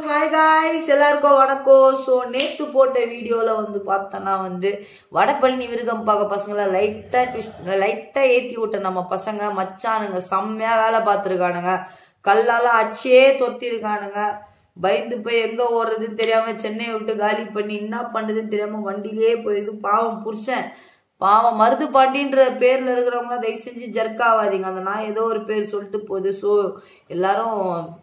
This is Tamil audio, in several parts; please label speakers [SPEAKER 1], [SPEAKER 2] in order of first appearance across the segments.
[SPEAKER 1] ஹாய் காய்ஸ் எல்லாருக்கும் வணக்கம். ஸோ நேற்று போட்ட வீடியோவில் வந்து பார்த்தோன்னா வந்து வடபழனி விருகம் பார்க்க பசங்களை லைட்டாக ஏற்றி விட்ட நம்ம பசங்க மச்சானுங்க செம்மையாக வேலை பார்த்துருக்கானுங்க. கல்லால் அச்சே தொத்திருக்கானுங்க. பயந்து போய் எங்கே ஓடுறதுன்னு தெரியாமல் சென்னையை விட்டு காலி பண்ணி என்ன பண்ணுறதுன்னு தெரியாமல் வண்டியிலே போயிது. பாவம் புருஷன் பாவம் மருது பாண்டின்ற பேரில் இருக்கிறவங்களாம் தயவு செஞ்சு ஜர்க்காவாதீங்க. அந்த நான் ஏதோ ஒரு பேர் சொல்லிட்டு போகுது. ஸோ எல்லாரும்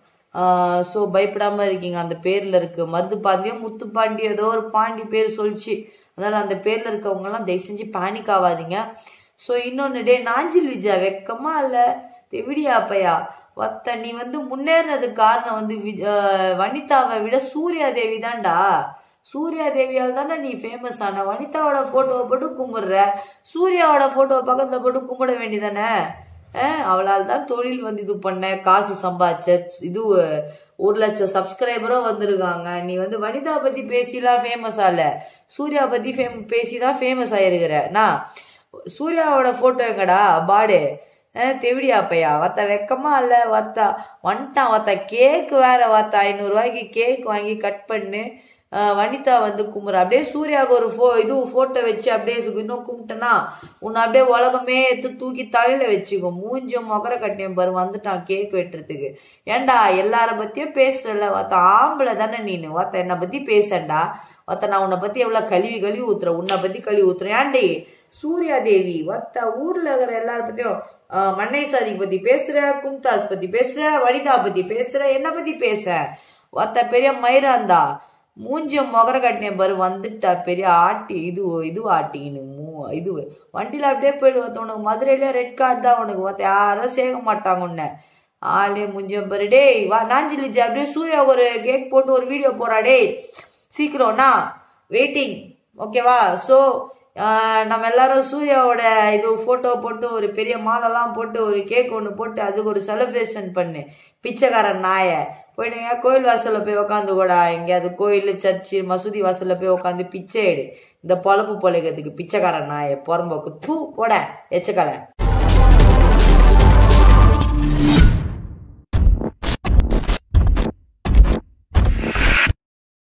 [SPEAKER 1] ஸோ பயப்படாமல் இருக்கீங்க. அந்த பேரில் இருக்கு மருது பாண்டியோ முத்து பாண்டியோ ஏதோ ஒரு பாண்டி பேர் சொல்லிச்சு. அதனால் அந்த பேரில் இருக்கவங்கலாம் தயவு செஞ்சு பேனிக் ஆகாதீங்க. ஸோ இன்னொன்று டே நாஞ்சில் விஜயா வெக்கமா இல்லை விடியா பையா ஒத்த நீ வந்து முன்னேறினதுக்கு காரணம் வந்து வனிதாவை விட சூர்யா தேவி தான்டா. சூர்யா தேவியால் தானே நீ ஃபேமஸ் ஆன. வனிதாவோட போட்டோவை போட்டு கும்பிடுற, சூர்யாவோட போட்டோவை பக்கத்தில் போட்டு கும்பிட வேண்டியதானே. அவளால் தான் தொழில் வந்து இது பண்ண காசு சம்பாதிச்ச. இது 1 லட்சம் சப்ஸ்கிரைபரும் வந்திருக்காங்க. நீ வந்து வனிதா பத்தி பேசிலாம் ஃபேமஸ் ஆகல, சூர்யா பத்தி பேசிதான் ஃபேமஸ் ஆயிருக்கிற. நான் சூர்யாவோட போட்டோ எங்கடா பாடு தெவிடியா பையா வத்த வெக்கமா இல்ல வத்தா வந்துட்டான். வத்த கேக் வேற வத்த 500 ரூபாய்க்கு கேக் வாங்கி கட் பண்ணு வனிதா வந்து கும்புற. அப்படியே சூர்யாவுக்கு ஒரு போட்டோ வச்சு அப்படியே இன்னும் கும்பிட்டனா உன்னை அப்படியே உலகமே எடுத்து தூக்கி தலையில வச்சுக்கோ. மூஞ்சும் மொகர கட்டியம் பாரு வந்துட்டான் கேக் வெட்டுறதுக்கு. ஏண்டா எல்லார பத்தியும் பேசுறல வத்த ஆம்பளை தானே நீனு. வத்த என்னை பத்தி பேசண்டா வத்த நான் உன்னை பத்தி எவ்வளவு கழுவி ஊத்துறேன், உன்னை பத்தி கழுவி ஊத்துறேன். ஏண்டி சூர்யா தேவி வத்த ஊர்ல இருக்கிற எல்லார பத்தியும் மண்ணை சாதிக்கு பத்தி பேசுற, கும்தாஸ் பத்தி பேசுற, வனிதா பத்தி பேசுற, என்ன பத்தி பேச வத்த பெரிய மயிராந்தா மூஞ்சியம் மொகர கட்டினேன் பாரு வந்துட்டா பெரிய ஆட்டி இது ஆட்டின்னு இது வண்டியில அப்படியே போயிடுவத்த. உனக்கு மதுரையில ரெட் கார்டு தான் உனக்கு யாரும் சேர்க்க மாட்டாங்க உன்னை. ஆளே மூஞ்சியம் பாரு. டேய் வா நாஞ்சில் விஜய் அப்படியே சூர்யாவுக்கு ஒரு கேக் போட்டு ஒரு வீடியோ போறா. டேய் சீக்கிரம்னா வெயிட்டிங் ஓகேவா. ஸோ நம்ம எல்லாரும் சூர்யாவோட போட்டோ போட்டு ஒரு பெரிய மாலெல்லாம் போட்டு ஒரு கேக் ஒன்று போட்டு அதுக்கு ஒரு செலிப்ரேஷன் பண்ணு. பிச்சைக்காரன் நாய போயிடுங்க கோயில் வாசல்ல போய் உக்காந்து கூட எங்கேயாவது கோயில் சர்ச்சு மசூதி வாசல்ல போய் உட்காந்து பிச்சை எடு. இந்த பொழப்பு பொழைக்கிறதுக்கு பிச்சைக்காரன் நாய புறம்போக்கு பூ போட எச்சக்கலை.